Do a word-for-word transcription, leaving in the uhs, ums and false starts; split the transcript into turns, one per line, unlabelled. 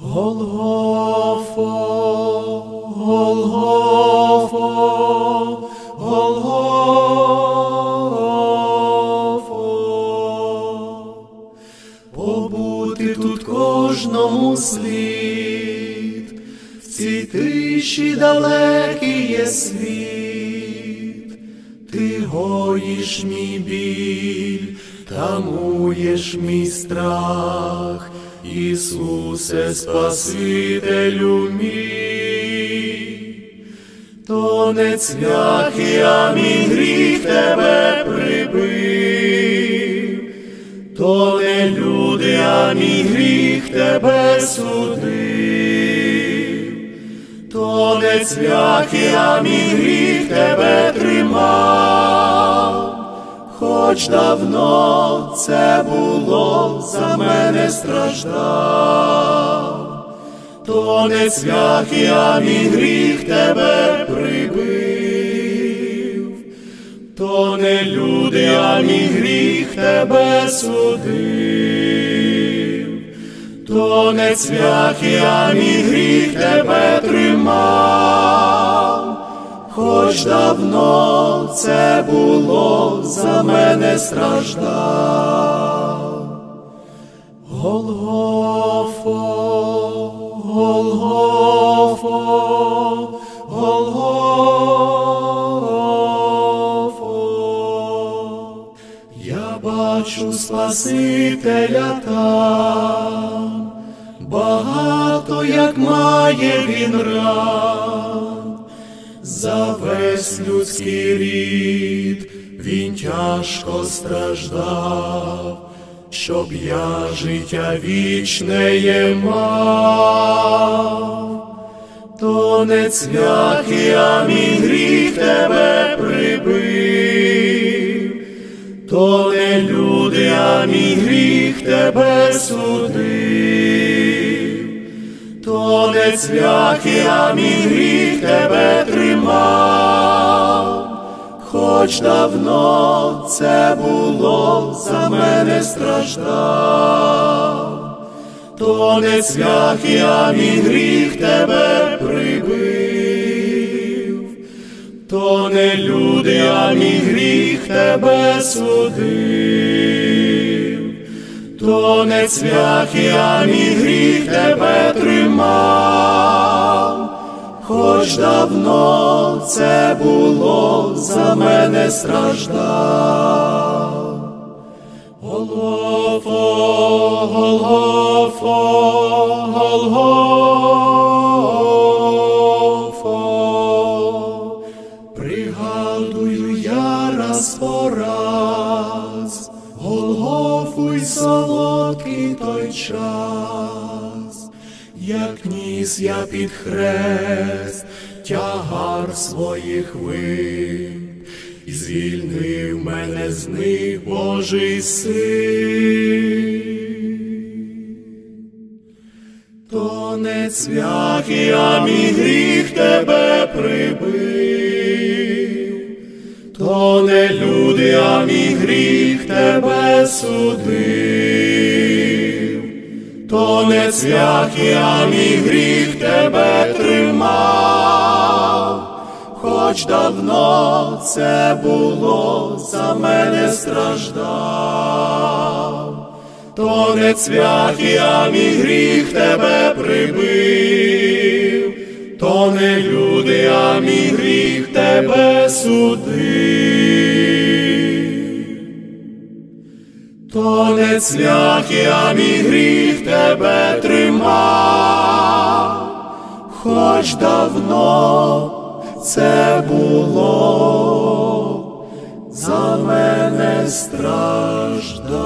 Голгофо, Голгофо, Голгофо. Побути тут кожному слід, в цій тиші далекий є світ. Ти гоїш мій біль, тамуєш мій страх, Ісусе, Спасителю мій. То не цвяхи, а мій гріх тебе прибив, то не люди, а мій гріх тебе судив, то не цвяхи, а мій гріх тебе тримав. Хоч давно це було, за мене страждав, то не цвяхи, а мій гріх тебе прибив, то не люди, а мій гріх тебе судив, то не цвяхи, а мій гріх тебе тримав. Хоч давно це було, за мене страждав. Голгофо, Голгофо, Голгофо. Я бачу Спасителя там, багато як має він ран. За весь людський рід він тяжко страждав, щоб я життя вічне мав. То не цвяхи, а мій гріх тебе прибив, то не люди, а мій гріх тебе судив, то не цвяхи, а мій гріх тебе тримав. Хоч давно це було, за мене страждав, то не цвяхи, а мій гріх тебе прибив, то не люди, а мій гріх тебе судив, то не цвяхи, а мій гріх тебе тримав. Хоч давно це було, за мене страждав. Голгофо, Голгофо, Голгофо. Пригадую я раз по раз Голгофу й солодкий той час, як ніс я під хрест тягар своїх вин, і звільнив мене з них Божий Син. То не цвяхи, а мій гріх тебе прибив, то не люди, а мій гріх тебе судив, то не цвяхи, а мій гріх тебе тримав. Хоч давно це було, за мене страждав, то не цвяхи, а мій гріх тебе прибив, то не люди, а мій гріх тебе судив, то не цвяхи, а мій гріх тебе тримав. Хоч давно це було, за мене страждав.